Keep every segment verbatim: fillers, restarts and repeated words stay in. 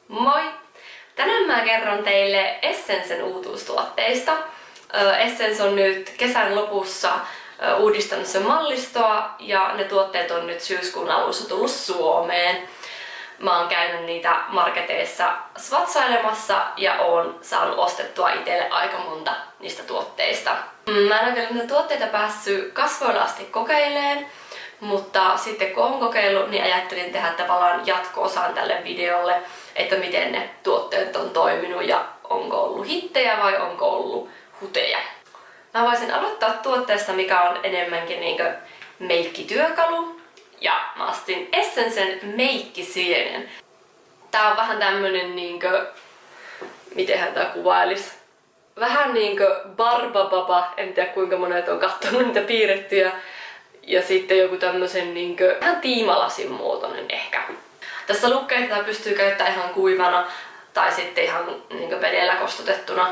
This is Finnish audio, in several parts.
Moi! Tänään mä kerron teille Essencen uutuustuotteista. Essence on nyt kesän lopussa uudistanut sen mallistoa ja ne tuotteet on nyt syyskuun alussa tullut Suomeen. Mä oon käynyt niitä marketeissa svatsailemassa ja oon saanut ostettua itselle aika monta niistä tuotteista. Mä en ole vielä niitä tuotteita päässyt kasvoilla asti kokeileen, mutta sitten kun oon kokeillut, niin ajattelin tehdä tavallaan jatko-osan tälle videolle, että miten ne tuotteet on toiminut ja onko ollut hittejä vai onko ollut huteja. Mä voisin aloittaa tuotteesta, mikä on enemmänkin niinkö meikkityökalu. Ja mä ostin Essencen meikkisienen. Tää on vähän tämmönen niinkö, mitenhän tää kuvailis? Vähän niinkö barbababa, en tiedä kuinka monet on kattonut niitä piirrettyjä. Ja sitten joku tämmösen niinkö, vähän tiimalasin muotoinen ehkä. Tässä lukee, että tää pystyy käyttämään ihan kuivana tai sitten ihan niinkö vedellä kostutettuna.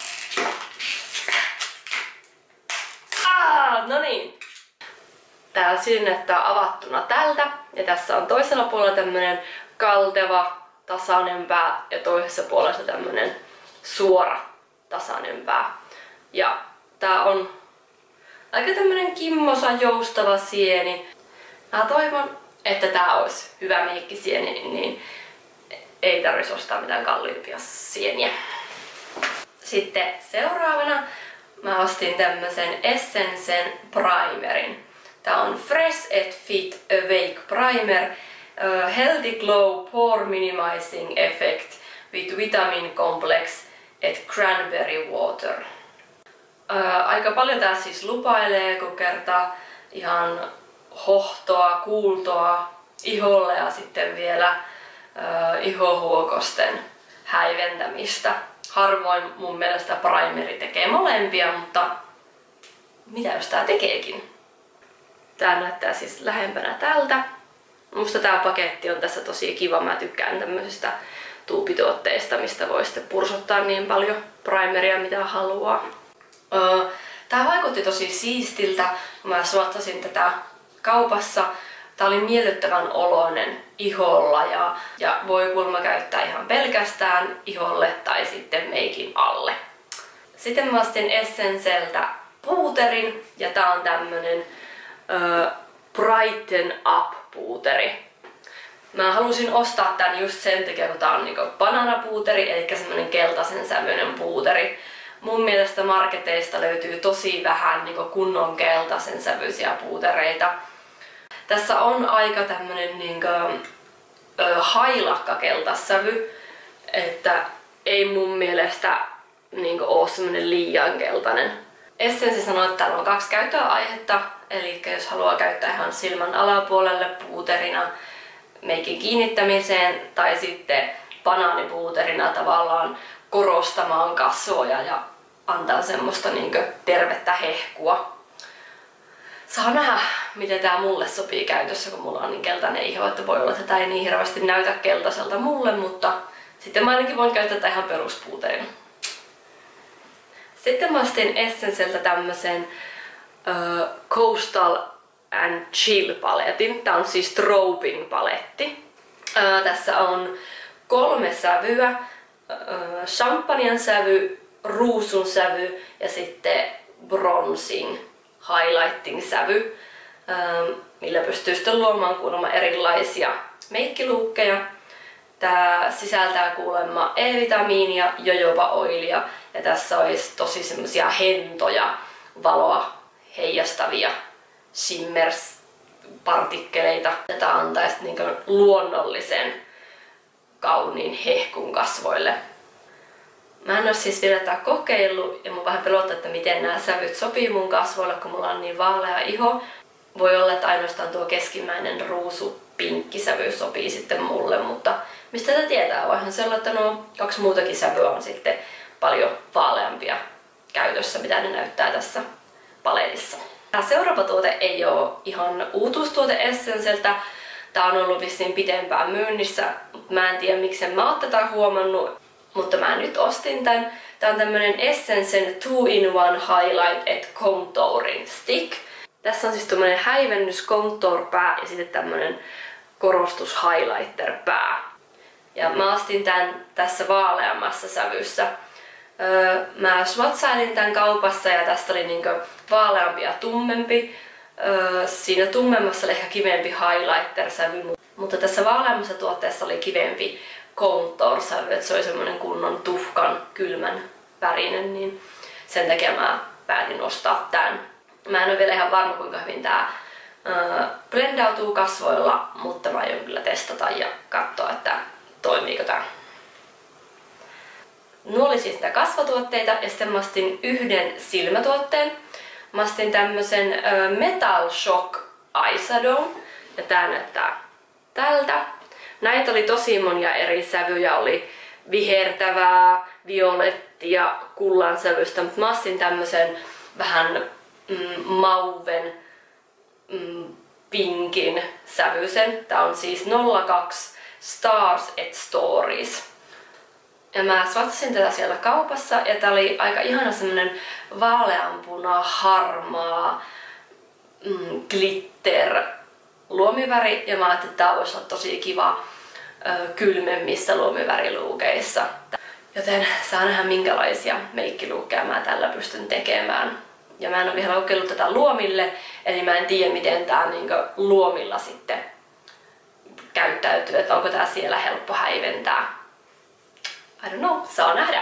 Ah, no niin. Tää sinnettää avattuna tältä ja tässä on toisella puolella tämmönen kalteva tasainen pää ja toisessa puolessa tämmönen suora tasainen pää. Ja tää on aika tämmönen kimmosa joustava sieni. Mä toivon, että tää olisi hyvä meikkisieni, niin ei tarvitsisi ostaa mitään kalliimpia sieniä. Sitten seuraavana mä ostin tämmösen Essencen primerin. Tää on Fresh et Fit Awake Primer, uh, Healthy Glow Pore Minimizing Effect with Vitamin Complex et Cranberry Water. Uh, aika paljon tää siis lupailee, kun kertaa ihan hohtoa, kuultoa iholle ja sitten vielä uh, ihohuokosten häiventämistä. Harvoin mun mielestä primeri tekee molempia, mutta mitä jos tää tekeekin? Tää näyttää siis lähempänä tältä. Musta tää paketti on tässä tosi kiva. Mä tykkään tämmöisistä tuupituotteista, mistä voi sitten pursottaa niin paljon primeria mitä haluaa. Öö, tää vaikutti tosi siistiltä, kun mä suottasin tätä kaupassa. Tää oli miellyttävän oloinen iholla ja, ja voi kuulemma käyttää ihan pelkästään iholle tai sitten meikin alle. Sitten mä ostin Essenceltä puuterin ja tää on tämmönen Uh, Brighten Up puuteri. Mä halusin ostaa tän just sen takia, kun tää on niinku bananapuuteri, eli semmonen keltaisen sävyinen puuteri. Mun mielestä marketeista löytyy tosi vähän niinku kunnon keltaisen sävyisiä puutereita. Tässä on aika tämmönen niinku, uh, hailakka keltassävy, että ei mun mielestä niinku oo semmonen liian keltainen. Essence sanoo, että täällä on kaksi käyttöaihetta, eli jos haluaa käyttää ihan silmän alapuolelle puuterina meikin kiinnittämiseen tai sitten banaanipuuterina tavallaan korostamaan kasvoja ja antaa semmoista niinkö tervettä hehkua. Saa nähdä, miten tää mulle sopii käytössä, kun mulla on niin keltainen iho, että voi olla, että tää ei niin hirveästi näytä keltaiselta mulle, mutta sitten mä ainakin voin käyttää tätä ihan peruspuuterina. Sitten mä ostin Essenceltä tämmösen uh, Coastal and Chill paletin. Tää on siis Strobing paletti. Uh, tässä on kolme sävyä. Uh, Champagnen sävy, ruusun sävy ja sitten bronzing, highlighting sävy. Uh, millä pystyy sitten luomaan kuulemma erilaisia meikkiluukkeja. Tää sisältää kuulemma E-vitamiinia, jojoba-oilia ja tässä olisi tosi semmosia hentoja, valoa heijastavia shimmers-partikkeleita. Tätä antaisi niinku luonnollisen kauniin hehkun kasvoille. Mä en oo siis vielä tätä kokeillut ja mun vähän pelottaa, että miten nämä sävyt sopii mun kasvoille, kun mulla on niin vaalea iho. Voi olla, että ainoastaan tuo keskimmäinen ruusu pinkkisävy sopii sitten mulle, mutta mistä tätä tietää? Voihan se olla, että nuo kaksi muutakin sävyä on sitten paljon vaaleampia käytössä, mitä ne näyttää tässä paletissa. Tämä seuraava tuote ei ole ihan uutuustuote Essenceltä. Tää on ollut vissiin pitempään myynnissä, mutta mä en tiedä miksen mä oon tätä huomannut, mutta mä nyt ostin tän. Tää on tämmönen Essencen two in one Highlight et Contouring Stick. Tässä on siis tämmönen häivennys contour pää ja sitten tämmönen korostus highlighter pää. Ja mä ostin tän tässä vaaleammassa sävyssä. Öö, mä swatchailin tän kaupassa ja tästä oli niinku vaaleampi ja tummempi. Öö, siinä tummemmassa oli ehkä kivempi highlighter-sävy, mutta tässä vaaleammassa tuotteessa oli kivempi contour-sävy, että se oli semmonen kunnon tuhkan kylmän värinen, niin sen takia mä päätin ostaa tän. Mä en ole vielä ihan varma kuinka hyvin tää öö, blendautuu kasvoilla, mutta mä aion kyllä testata ja katsoa, että toimiiko tää. Nuo oli siis näitä kasvotuotteita ja sitten mä ostin yhden silmätuotteen. Mä ostin tämmösen ö, Metal Shock Eyeshadow ja tää näyttää tältä. Näitä oli tosi monia eri sävyjä, oli vihertävää, violettia, kullan sävystä, mutta mä ostin tämmösen vähän mm, mauven mm, pinkin sävyisen. Tää on siis nolla kaksi Stars et Stories. Ja mä swatchasin tätä siellä kaupassa ja tää oli aika ihana semmonen vaaleanpuna, harmaa, mm, glitter luomiväri. Ja mä ajattelin, että tää voisi olla tosi kiva ö, kylmemmissä luomiväriluukeissa. Joten saa nähdä minkälaisia meikkiluukkeja mä tällä pystyn tekemään. Ja mä en ole vielä kokeillut tätä luomille, eli mä en tiedä miten tää niinku luomilla sitten käyttäytyy, että onko tää siellä helppo häiventää. I don't know, saa nähdä.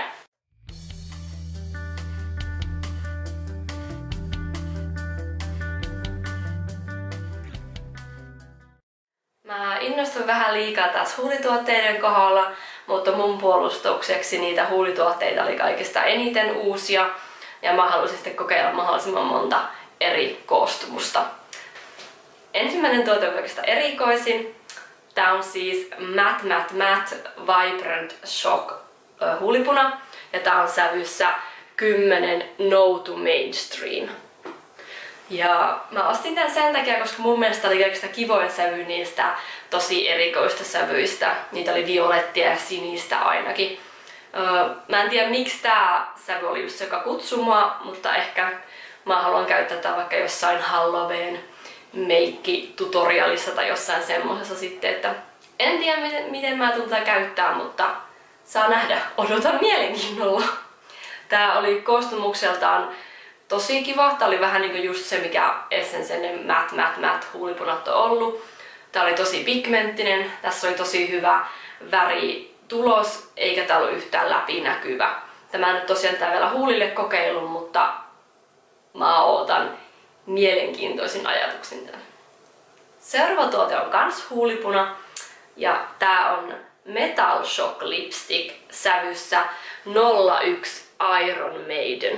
Mä innostuin vähän liikaa taas huulituotteiden kohdalla, mutta mun puolustukseksi niitä huulituotteita oli kaikista eniten uusia ja mä halusin sitten kokeilla mahdollisimman monta eri koostumusta. Ensimmäinen tuote on kaikista erikoisin. Tää on siis Matte Matte Matte Vibrant Shock huulipuna ja tää on sävyssä kymmenen No to Mainstream. Ja mä ostin tän sen takia, koska mun mielestä oli kaikista kivoin sävy niistä tosi erikoista sävyistä. Niitä oli violettia ja sinistä ainakin. Öö, mä en tiedä miksi tää sävy oli just se, joka kutsui mua, mutta ehkä mä haluan käyttää tää vaikka jossain Halloween meikki-tutorialissa tai jossain semmosessa sitten, että en tiedä miten, miten mä tulen tätä käyttää, mutta saa nähdä, odotan mielenkiinnolla. Tää oli koostumukseltaan tosi kiva. Tää oli vähän niinku just se, mikä Essence'n Matte Matte Matte huulipunat on ollut. Tää oli tosi pigmenttinen, tässä oli tosi hyvä väritulos, eikä tää ollut yhtään läpinäkyvä. Tämä en nyt tosiaan tää vielä huulille kokeillut, mutta mä ootan mielenkiintoisin ajatuksin tätä. Seuraava tuote on kans huulipuna ja tää on Metal Shock Lipstick sävyssä nolla yksi Iron Maiden.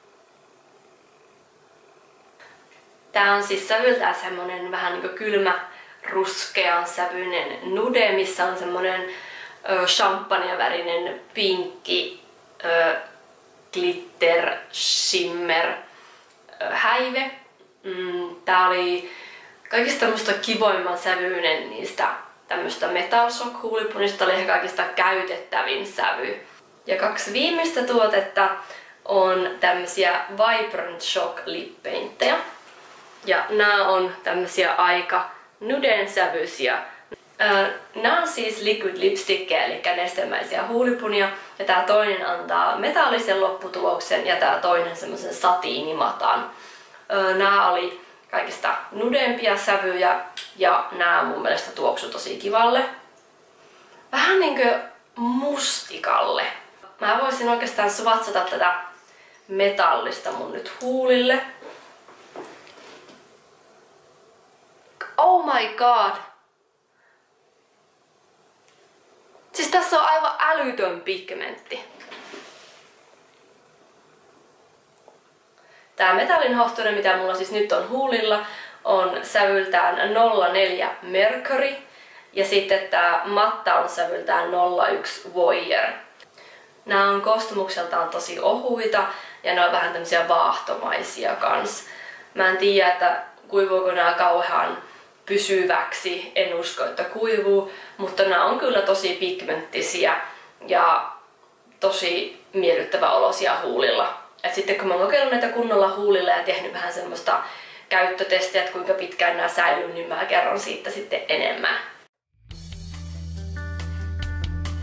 Tää on siis sävyltään semmonen vähän niinku kylmä ruskean sävyinen nude, missä on semmonen ö, champagnevärinen pinkki ö, glitter shimmer ö, häive. Mm, tää oli kaikista musta kivoimman sävyinen niistä tämmöstä Metal Shock huulipunista, oli ehkä kaikista käytettävin sävy. Ja kaksi viimeistä tuotetta on tämmösiä Vibrant Shock Lip Paintteja. Ja nämä on tämmösiä aika nuden sävyisiä. Nämä on siis liquid lipstickkejä, eli nestemäisiä huulipunia. Ja tää toinen antaa metallisen lopputuloksen ja tää toinen semmoisen satiinimatan. Nämä oli kaikista nudempia sävyjä ja nämä mun mielestä tuoksu tosi kivalle. Vähän niinkö mustikalle. Mä voisin oikeastaan swatsata tätä metallista mun nyt huulille. Oh my god! Siis tässä on aivan älytön pigmentti. Tää metallinhohtoinen, mitä mulla siis nyt on huulilla, on sävyltään nolla neljä Mercury. Ja sitten tää matta on sävyltään nolla yksi Voyeur. Nää on koostumukseltaan tosi ohuita ja ne on vähän tämmösiä vaahtomaisia kans. Mä en tiedä, että kuivuuko nää kauhean pysyväksi, en usko, että kuivuu, mutta nämä on kyllä tosi pigmenttisiä ja tosi miellyttävä olosia huulilla. Et sitten kun mä oon kokeillut näitä kunnolla huulilla ja tehnyt vähän semmoista käyttötestiä, että kuinka pitkään nämä säilyy, niin mä kerron siitä sitten enemmän.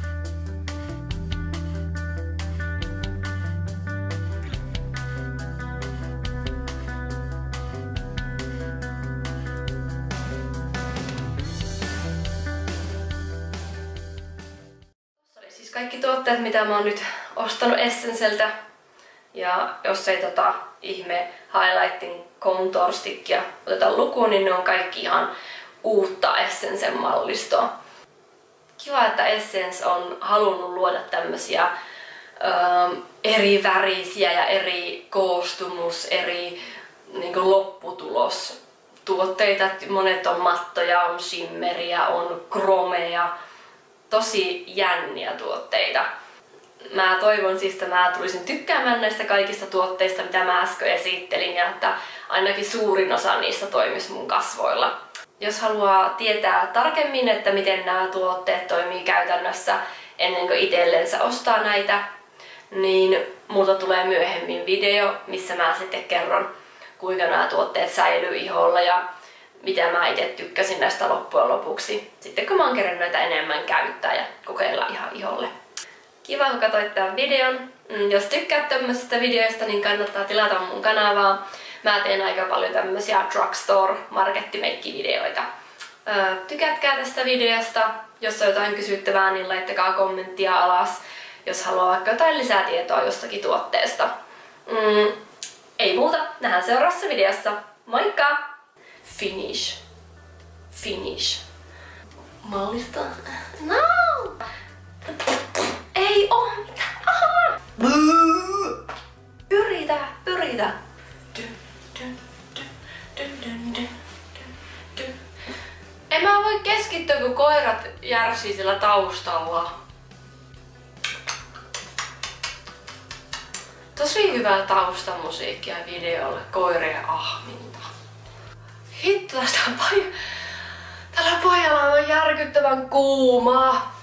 kaikki tuotteet, mitä mä oon nyt ostanut Essenceltä. Ja jos ei tota ihme highlighting contour stickia oteta lukuun, niin ne on kaikki ihan uutta Essencen mallistoa. Kiva, että Essence on halunnut luoda tämmösiä ö, eri värisiä ja eri koostumus, eri niin kuin lopputulos tuotteita. Monet on mattoja, on shimmeriä, on kromeja. Tosi jänniä tuotteita. Mä toivon siis, että mä tulisin tykkäämään näistä kaikista tuotteista, mitä mä äsken esittelin, ja että ainakin suurin osa niistä toimisi mun kasvoilla. Jos haluaa tietää tarkemmin, että miten nämä tuotteet toimii käytännössä ennen kuin itsellensä ostaa näitä, niin multa tulee myöhemmin video, missä mä sitten kerron, kuinka nämä tuotteet säilyy iholla ja mitä mä itse tykkäsin näistä loppujen lopuksi. Sitten kun mä oon kerännyt näitä enemmän käyttää ja kokeilla ihan iholle. Kiva, kun katsoit tämän videon. Jos tykkäät tämmöisistä videoista, niin kannattaa tilata mun kanavaa. Mä teen aika paljon tämmösiä drugstore-markettimeikki-videoita. Tykätkää tästä videosta. Jos on jotain kysyttävää, niin laittakaa kommenttia alas, jos haluaa vaikka jotain lisätietoa jostakin tuotteesta. Mm, ei muuta, nähdään seuraavassa videossa. Moikka! Finish. Finish. Mallista. No! Ei oo mitään. Aha! Yritä, yritä. En mä voi keskittyä, kun koirat järsii sillä taustalla. Tosi hyvää taustamusiikkia videolle, koirien ahminta. Hitto, tästä paja... Tällä pajalla on järkyttävän kuumaa.